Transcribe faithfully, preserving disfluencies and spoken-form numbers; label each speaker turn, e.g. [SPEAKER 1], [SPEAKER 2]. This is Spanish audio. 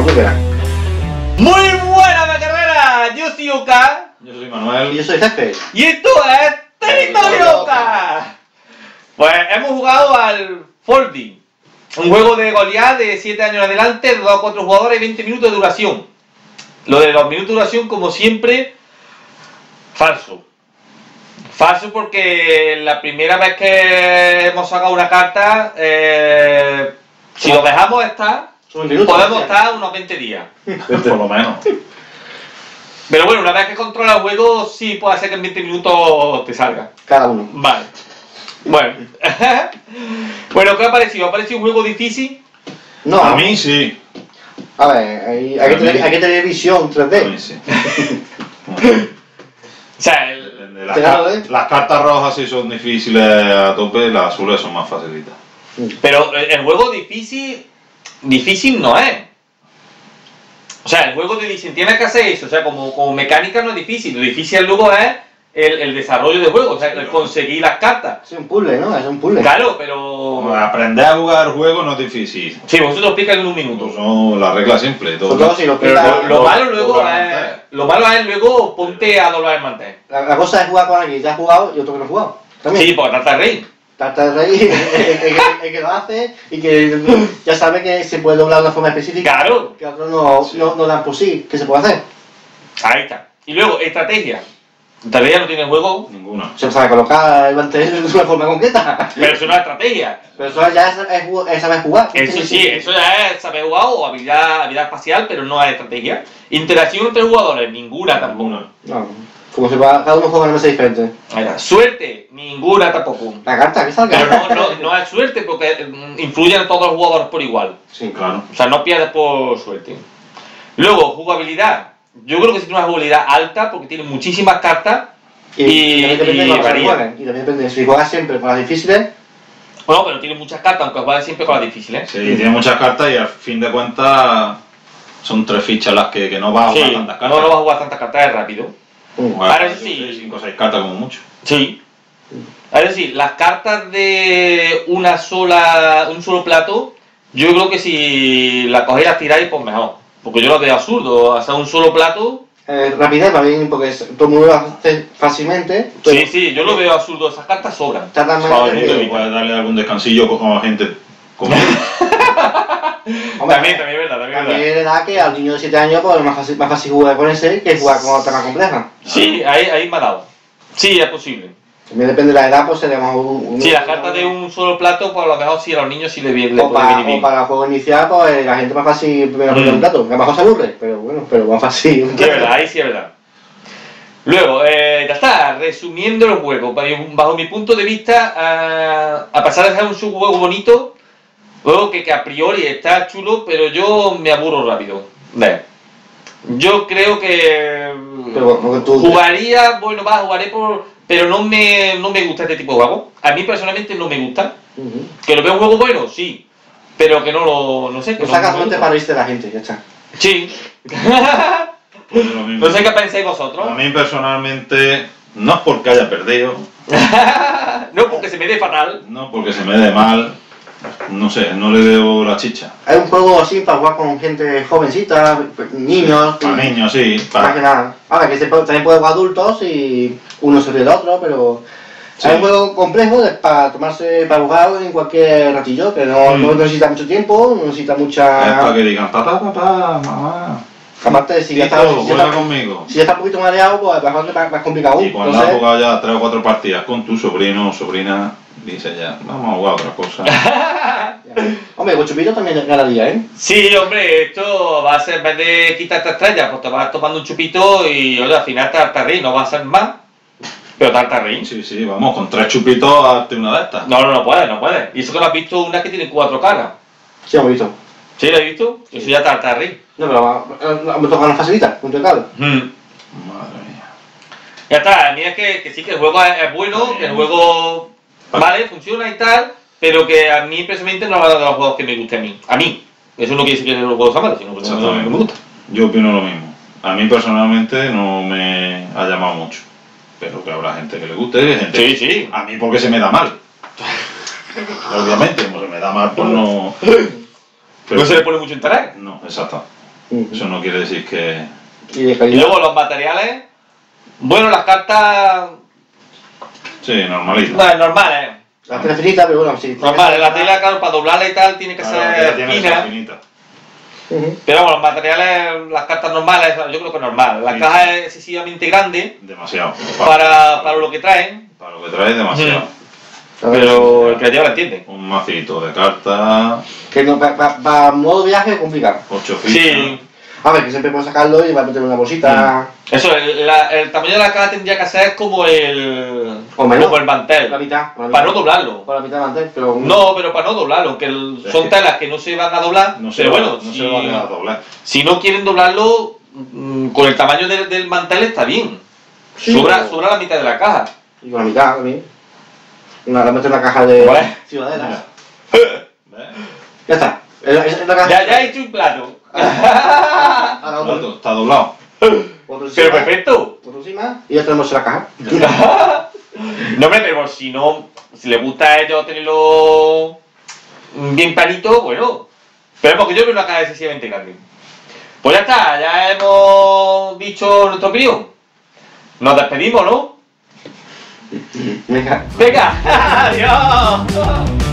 [SPEAKER 1] Cuando quieras.
[SPEAKER 2] Muy buena Macarrera, yo soy Oka.
[SPEAKER 3] Yo soy Manuel.
[SPEAKER 1] Y yo soy Jefe.
[SPEAKER 2] Y esto es Territorio Oka. Pues hemos jugado al Folding, un juego de Goliath de siete años en adelante, de dos a cuatro jugadores y veinte minutos de duración. Lo de los minutos de duración, como siempre, falso. Falso porque la primera vez que hemos sacado una carta, eh, si lo dejamos estar, podemos estar unos veinte días.
[SPEAKER 3] Por lo menos.
[SPEAKER 2] Pero bueno, una vez que controla el juego, sí puede ser que en veinte minutos te salga.
[SPEAKER 1] Cada uno.
[SPEAKER 2] Vale. Bueno. Bueno, ¿qué ha parecido? ¿Ha parecido un juego difícil?
[SPEAKER 1] No.
[SPEAKER 3] A mí sí.
[SPEAKER 1] A ver, hay, hay, que, tener, hay que tener visión tres D.
[SPEAKER 3] A mí sí.
[SPEAKER 2] O sea, el,
[SPEAKER 3] Las, car las cartas rojas sí son difíciles a tope, las azules son más facilitas.
[SPEAKER 2] pero el juego difícil, difícil no es. O sea, el juego te dicen, tienes que hacer eso. O sea, como, como mecánica no es difícil. Lo difícil luego es el, el desarrollo del juego, o sea, el conseguir las cartas.
[SPEAKER 1] Es un puzzle, ¿no? Es un puzzle.
[SPEAKER 2] Claro, pero...
[SPEAKER 3] Aprender a jugar el juego no es difícil.
[SPEAKER 2] Sí, vosotros lo explicáis en un minuto.
[SPEAKER 3] Pues son las reglas simples. Todo.
[SPEAKER 1] Todo si lo
[SPEAKER 2] Pero lo, lo malo luego
[SPEAKER 3] doblar
[SPEAKER 2] es...
[SPEAKER 3] mantel.
[SPEAKER 2] Lo malo es luego ponte a doblar el mantel.
[SPEAKER 1] La, la cosa es jugar con alguien que ya ha jugado y otro que no ha jugado. También.
[SPEAKER 2] Sí, porque trata de reír.
[SPEAKER 1] Trata de reír, el, el, el, el que lo hace y que ya sabe que se puede doblar de una forma específica.
[SPEAKER 2] Claro.
[SPEAKER 1] Que otros no,
[SPEAKER 3] Sí.
[SPEAKER 1] no, no dan por sí. ¿Qué se puede hacer?
[SPEAKER 2] Ahí está. Y luego, estrategia. Estrategia no tiene juego,
[SPEAKER 3] Ninguna.
[SPEAKER 1] Se sabe colocar el mantel de una forma concreta.
[SPEAKER 2] pero eso no es estrategia.
[SPEAKER 1] Pero eso ya es, es, es saber jugar.
[SPEAKER 2] Eso sí, eso ya es saber jugar o habilidad, habilidad espacial, pero no es estrategia. Interacción entre jugadores, ninguna tampoco.
[SPEAKER 3] Ninguna.
[SPEAKER 1] No, como si va, cada uno juega en una mesa diferente.
[SPEAKER 2] Ahí está. Suerte, ninguna tampoco.
[SPEAKER 1] La carta, que salga.
[SPEAKER 2] Pero no, no, no es suerte porque mm, influyen a todos los jugadores por igual.
[SPEAKER 1] Sí,
[SPEAKER 3] Claro.
[SPEAKER 2] O sea, no pierdes por suerte. Luego, jugabilidad. Yo creo que sí tiene una jugabilidad alta porque tiene muchísimas cartas.
[SPEAKER 1] Y,
[SPEAKER 2] Y-
[SPEAKER 1] y también depende
[SPEAKER 2] y
[SPEAKER 1] de cómo se
[SPEAKER 2] varía.
[SPEAKER 1] jueguen. Y también depende, si juegas siempre con las difíciles,
[SPEAKER 2] Bueno, pero tiene muchas cartas, aunque juegues siempre con las difíciles.
[SPEAKER 3] Sí, tiene muchas cartas y al fin de cuentas son tres fichas las que, que no vas a jugar
[SPEAKER 2] Sí,
[SPEAKER 3] tantas cartas.
[SPEAKER 2] no, no vas a jugar tantas cartas, es rápido.
[SPEAKER 1] mm,
[SPEAKER 3] Juegas
[SPEAKER 2] Ahora sí.
[SPEAKER 3] cinco o seis cartas como mucho.
[SPEAKER 2] Sí. Es decir, las cartas de una sola, un solo plato, yo creo que si las cogéis y las tiráis, pues mejor. Porque yo lo veo absurdo, hacer un solo plato.
[SPEAKER 1] eh, rapidez va bien porque es- todo el mundo lo hace fácilmente. pero
[SPEAKER 2] Sí, sí, yo lo veo absurdo, esas cartas sobran.
[SPEAKER 1] Tardan más
[SPEAKER 2] Joder,
[SPEAKER 1] en
[SPEAKER 2] yo
[SPEAKER 1] que-
[SPEAKER 2] lo
[SPEAKER 3] Puedes darle algún descansillo con a gente como
[SPEAKER 1] Hombre,
[SPEAKER 2] También, también es verdad, también es
[SPEAKER 1] también
[SPEAKER 2] verdad.
[SPEAKER 1] le da que al niño de siete años pues, es más fácil, más fácil jugar con ese que jugar con otra más compleja.
[SPEAKER 2] Sí, ahí, ahí me ha dado. Sí, es posible.
[SPEAKER 1] También depende de la edad, pues seríamos un, un-
[SPEAKER 2] Sí, las cartas de un solo plato, pues a lo mejor sí a los niños sí le viene, le
[SPEAKER 1] O
[SPEAKER 2] puede
[SPEAKER 1] para,
[SPEAKER 2] venir
[SPEAKER 1] o
[SPEAKER 2] bien.
[SPEAKER 1] para el juego inicial, pues la gente más fácil primero aprender
[SPEAKER 2] Mm.
[SPEAKER 1] un plato. A lo mejor se aburre, pero bueno, pero más fácil. un
[SPEAKER 2] Sí, es
[SPEAKER 1] plato.
[SPEAKER 2] verdad, ahí sí es verdad. Luego, eh, ya está, resumiendo el juego, bajo mi punto de vista, ah, a pesar de ser un subjuego bonito, juego que, que a priori está chulo, pero yo me aburro rápido. Ve. Yo creo que
[SPEAKER 1] Pero bueno, porque tú-
[SPEAKER 2] jugaría, bueno, va, jugaré por... Pero no me, no me gusta este tipo de juego. A mí personalmente no me gusta.
[SPEAKER 1] Ujú.
[SPEAKER 2] Que lo veo un juego bueno, sí. Pero que no lo... no sé. Que
[SPEAKER 1] Lo
[SPEAKER 2] no,
[SPEAKER 1] sacas
[SPEAKER 2] no me
[SPEAKER 1] solamente
[SPEAKER 2] gusta.
[SPEAKER 1] para irse de la gente, ya está.
[SPEAKER 2] Sí.
[SPEAKER 3] pues, lo mismo.
[SPEAKER 2] No sé qué pensáis vosotros.
[SPEAKER 3] A mí personalmente, no es porque haya perdido,
[SPEAKER 2] No, porque se me dé fatal.
[SPEAKER 3] no porque se me dé mal, no sé, no le veo la chicha.
[SPEAKER 1] Es un juego así para jugar con gente jovencita, niños.
[SPEAKER 3] Para
[SPEAKER 1] y-
[SPEAKER 3] niños, sí.
[SPEAKER 1] Más que
[SPEAKER 3] Para...
[SPEAKER 1] nada. Ahora que se puede- también puede jugar adultos y uno se ríe del otro, pero
[SPEAKER 3] Sí.
[SPEAKER 1] es un juego complejo de- para tomarse, para jugar en cualquier ratillo, que no,
[SPEAKER 3] Mm.
[SPEAKER 1] no necesita mucho tiempo, no necesita
[SPEAKER 3] Es
[SPEAKER 1] mucha.
[SPEAKER 3] para que digan, papá, papá, mamá.
[SPEAKER 1] Aparte, si ya está,
[SPEAKER 3] Tito,
[SPEAKER 1] si ya
[SPEAKER 3] juega
[SPEAKER 1] está,
[SPEAKER 3] conmigo.
[SPEAKER 1] si ya está un poquito mareado, pues a lo mejor es más, más complicado aún.
[SPEAKER 3] Y cuando has
[SPEAKER 1] Entonces,
[SPEAKER 3] jugado ya tres o cuatro partidas con tu sobrino o sobrina, dice ya, vamos a jugar otra cosa.
[SPEAKER 1] ya. Hombre, con chupito también ganaría, ¿eh?
[SPEAKER 2] Sí, hombre, esto va a ser, en vez de quitarte estrellas, pues te vas tomando un chupito y oye, al final tartarrín, no va a ser más. Pero tartarrín.
[SPEAKER 3] Sí, sí, vamos, con tres chupitos hazte una de estas.
[SPEAKER 2] No, no, no puedes, no puedes. Y eso que lo has visto unas que tienen cuatro caras.
[SPEAKER 1] Sí, hemos visto.
[SPEAKER 2] ¿Sí lo has visto? Eso ya tartarrín.
[SPEAKER 1] No, pero eh, me toca una facilita, punto de cable.
[SPEAKER 2] Hmm.
[SPEAKER 3] Madre mía.
[SPEAKER 2] Ya está, a mí es que, que sí que el juego es, es bueno, que el juego vale, funciona y tal, pero que a mí personalmente no es de los juegos que me guste a mí. A mí. Eso no quiere decir que los juegos sean malos, sino que no me gusta.
[SPEAKER 3] Yo opino lo mismo. A mí personalmente no me ha llamado mucho. Pero que habrá gente que le guste, gente
[SPEAKER 2] Sí, sí.
[SPEAKER 3] A mí porque se me da mal. Obviamente, como se me da mal, pues no...
[SPEAKER 2] No se le pone mucho interés.
[SPEAKER 3] No, exacto.
[SPEAKER 1] Uh-huh.
[SPEAKER 3] Eso no quiere decir que...
[SPEAKER 1] Y de
[SPEAKER 2] Y
[SPEAKER 1] calidad.
[SPEAKER 2] luego los materiales, bueno, las cartas,
[SPEAKER 3] Sí, normalito.
[SPEAKER 2] bueno, normales,
[SPEAKER 1] La tela finita, pero bueno, sí.
[SPEAKER 2] normales, la tela, claro, para doblarla y tal tiene que
[SPEAKER 3] Claro, que
[SPEAKER 2] ser
[SPEAKER 3] ya tiene que ser
[SPEAKER 2] fina.
[SPEAKER 3] finita.
[SPEAKER 1] Uh-huh.
[SPEAKER 2] Pero bueno, los materiales, las cartas normales, yo creo que es normal. La
[SPEAKER 3] Sí.
[SPEAKER 2] caja es excesivamente grande
[SPEAKER 3] Demasiado.
[SPEAKER 2] para, para lo que traen,
[SPEAKER 3] Para lo que trae, demasiado.
[SPEAKER 2] pero el creativo lo entiende.
[SPEAKER 3] Un macito de cartas,
[SPEAKER 1] Que no, para modo viaje es complicado.
[SPEAKER 3] ocho fichas.
[SPEAKER 2] Sí,
[SPEAKER 1] A ver, que siempre puedes sacarlo y va a meter una bolsita.
[SPEAKER 2] eso, el, la- el tamaño de la caja tendría que ser como el,
[SPEAKER 1] O menos.
[SPEAKER 2] como el mantel,
[SPEAKER 1] La mitad. la
[SPEAKER 2] para no
[SPEAKER 1] mitad.
[SPEAKER 2] doblarlo.
[SPEAKER 1] Para la mitad del mantel, pero.
[SPEAKER 2] No, pero para no doblarlo, aunque el-
[SPEAKER 3] Es
[SPEAKER 2] son
[SPEAKER 3] que-
[SPEAKER 2] telas que no se van a doblar,
[SPEAKER 3] No se,
[SPEAKER 2] pero
[SPEAKER 3] va,
[SPEAKER 2] bueno,
[SPEAKER 3] no
[SPEAKER 2] si,
[SPEAKER 3] se va a quedar doblar.
[SPEAKER 2] si no quieren doblarlo, mm, con el tamaño del, del mantel está bien.
[SPEAKER 1] Sí,
[SPEAKER 2] sobra,
[SPEAKER 1] pero-
[SPEAKER 2] sobra la mitad de la caja.
[SPEAKER 1] Y con la mitad también. Una, la meto en la caja de.
[SPEAKER 2] Bueno.
[SPEAKER 1] Ciudadela.
[SPEAKER 3] ¿Ves?
[SPEAKER 1] Ya está. Es la- es la caja.
[SPEAKER 2] Ya, ya he hecho un plato.
[SPEAKER 1] Ahora otro,
[SPEAKER 3] Plato, está doblado.
[SPEAKER 1] otro encima.
[SPEAKER 2] Pero perfecto.
[SPEAKER 1] Otro encima. Y ya tenemos la caja.
[SPEAKER 2] No, hombre, pero si no, si les gusta a ellos tenerlo bien planito, bueno. Pero porque yo veo una caja excesivamente grande. Pues ya está, ya hemos dicho nuestra opinión. Nos despedimos, ¿no?
[SPEAKER 1] Venga.
[SPEAKER 2] Venga, adiós.